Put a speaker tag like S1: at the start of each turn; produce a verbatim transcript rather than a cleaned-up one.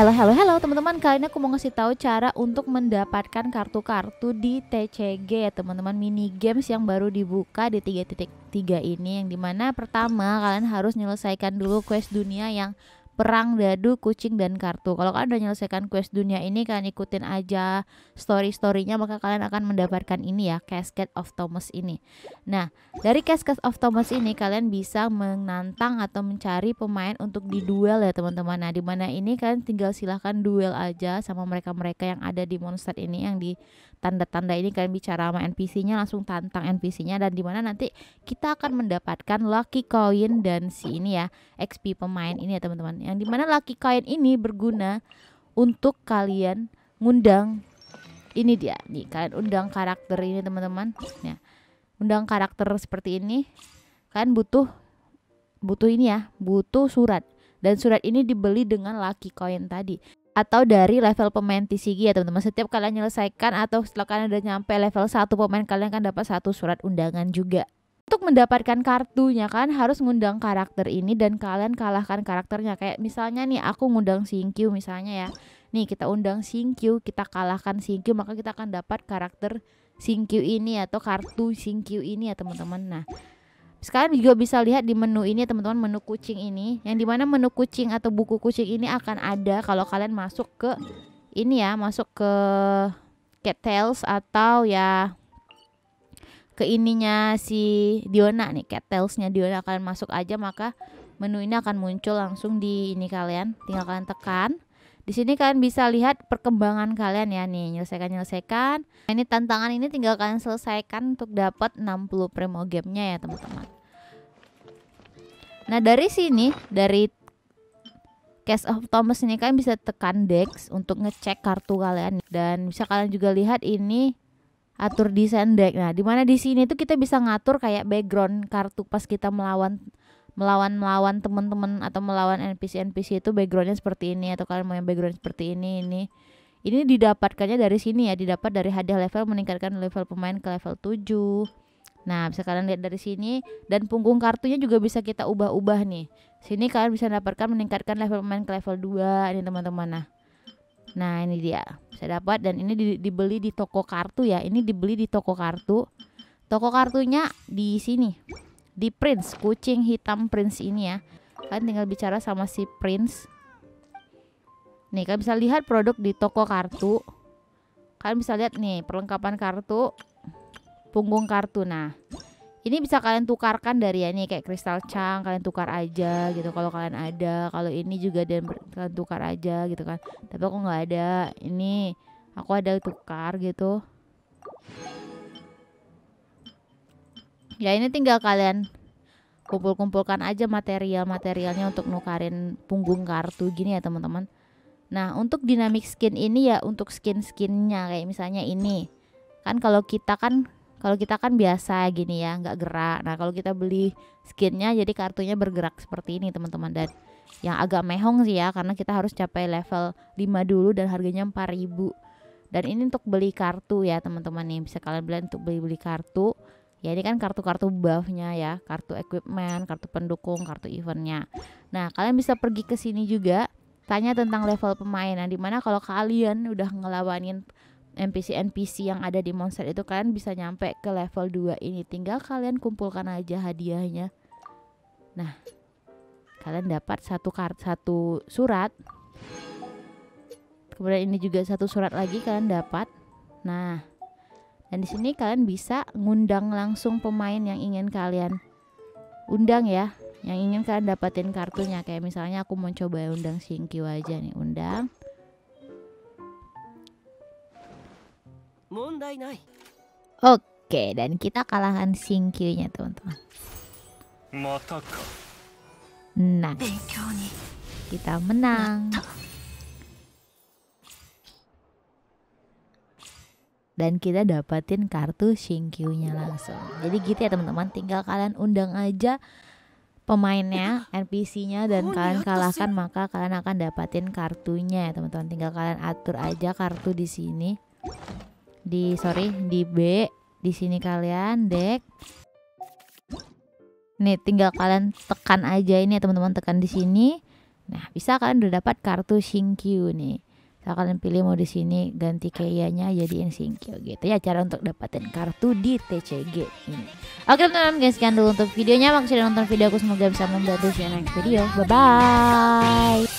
S1: Halo halo halo teman-teman, kali ini aku mau ngasih tahu cara untuk mendapatkan kartu-kartu di T C G ya teman-teman, mini games yang baru dibuka di tiga titik tiga ini, yang dimana pertama kalian harus menyelesaikan dulu quest dunia yang perang dadu kucing dan kartu. Kalau kalian udah menyelesaikan quest dunia ini, kalian ikutin aja story-storynya, maka kalian akan mendapatkan ini ya, Cascade of Thomas ini. Nah, dari Cascade of Thomas ini kalian bisa menantang atau mencari pemain untuk di duel ya teman-teman. Nah, di mana ini kalian tinggal silahkan duel aja sama mereka-mereka yang ada di monster ini, yang di tanda-tanda ini kalian bicara sama N P C-nya, langsung tantang N P C-nya, dan dimana nanti kita akan mendapatkan lucky coin dan si ini ya, X P pemain ini ya teman-teman. Yang dimana lucky coin ini berguna untuk kalian ngundang, ini dia nih, kalian undang karakter ini teman-teman. Nah, undang karakter seperti ini, kalian butuh butuh ini ya, butuh surat, dan surat ini dibeli dengan lucky coin tadi atau dari level pemain T C G ya teman-teman. Setiap kalian menyelesaikan atau setelah kalian udah nyampe level satu pemain, kalian akan dapat satu surat undangan juga. Untuk mendapatkan kartunya kan harus ngundang karakter ini dan kalian kalahkan karakternya. Kayak misalnya nih, aku ngundang Xingqiu misalnya ya. Nih kita undang Xingqiu, kita kalahkan Xingqiu, maka kita akan dapat karakter Xingqiu ini atau kartu Xingqiu ini ya teman-teman. Nah, sekarang juga bisa lihat di menu ini teman-teman, menu kucing ini, yang dimana menu kucing atau buku kucing ini akan ada kalau kalian masuk ke ini ya, masuk ke Cat Tales atau ya ke ininya si Diona nih, Cat Tales-nya Diona, kalian masuk aja, maka menu ini akan muncul langsung di ini, kalian tinggal kalian tekan. Di sini kalian bisa lihat perkembangan kalian ya, nih nyelesaikan nyelesaikan. Ini tantangan ini tinggal kalian selesaikan untuk dapat enam puluh primo gamenya ya teman-teman. Nah, dari sini, dari Case of Thomas ini kalian bisa tekan Dex untuk ngecek kartu kalian, dan bisa kalian juga lihat ini atur desain deck. Nah, dimana di sini tuh kita bisa ngatur kayak background kartu pas kita melawan melawan melawan teman-teman atau melawan N P C N P C itu backgroundnya seperti ini, atau kalian mau yang background seperti ini. Ini ini didapatkannya dari sini ya, didapat dari hadiah level, meningkatkan level pemain ke level tujuh. Nah, bisa kalian lihat dari sini, dan punggung kartunya juga bisa kita ubah-ubah nih. Sini kalian bisa dapatkan meningkatkan level pemain ke level dua ini teman-teman. Nah, nah ini dia bisa dapat, dan ini di, dibeli di toko kartu ya. Ini dibeli di toko kartu. Toko kartunya di sini, di Prince, kucing hitam Prince ini ya. Kalian tinggal bicara sama si Prince. Nih, kalian bisa lihat produk di toko kartu. Kalian bisa lihat nih perlengkapan kartu, punggung kartu. Nah, ini bisa kalian tukarkan dari ya, nih kayak kristal chang, kalian tukar aja gitu kalau kalian ada. Kalau ini juga dan kalian tukar aja gitu kan. Tapi aku nggak ada. Ini aku ada tukar gitu. Ya, ini tinggal kalian kumpul-kumpulkan aja material-materialnya untuk nukarin punggung kartu gini ya teman-teman. Nah, untuk dynamic skin ini ya, untuk skin-skinnya kayak misalnya ini. Kan kalau kita kan kalau kita kan biasa gini ya, nggak gerak. Nah, kalau kita beli skinnya jadi kartunya bergerak seperti ini teman-teman. Dan yang agak mehong sih ya, karena kita harus capai level lima dulu dan harganya empat ribu. Dan ini untuk beli kartu ya teman-teman nih, bisa kalian beli untuk beli-beli kartu. Ya, ini kan kartu-kartu buffnya ya, kartu equipment, kartu pendukung, kartu eventnya. Nah, kalian bisa pergi ke sini juga, tanya tentang level pemain. Nah, dimana kalau kalian udah ngelawanin N P C N P C yang ada di monster itu, kalian bisa nyampe ke level dua ini. Tinggal kalian kumpulkan aja hadiahnya. Nah, kalian dapat satu kart satu surat. Kemudian ini juga satu surat lagi kalian dapat. Nah, dan di sini kalian bisa ngundang langsung pemain yang ingin kalian undang ya, yang ingin kalian dapatin kartunya. Kayak misalnya aku mau coba undang Xingqiu aja nih, undang. Oke, dan kita kalahkan Xingqiu-nya teman-teman. Nah, kita menang. Dan kita dapatin kartu Xingqiu-nya langsung. Jadi gitu ya teman-teman, tinggal kalian undang aja pemainnya, N P C-nya, dan kalian kalahkan, maka kalian akan dapatin kartunya ya teman-teman. Tinggal kalian atur aja kartu di sini. Di sorry, di B, di sini kalian deck. Nih, tinggal kalian tekan aja ini ya teman-teman, tekan di sini. Nah, bisa kalian udah dapat kartu Shinkyu nih. Bisa kalian pilih mau di sini ganti Keiya-nya jadiin Shinkyu gitu ya, cara untuk dapetin kartu di T C G ini. Oke teman-teman, guys, sekian dulu untuk videonya. Makasih udah nonton video aku, semoga bisa membantu. See you next video. Bye bye.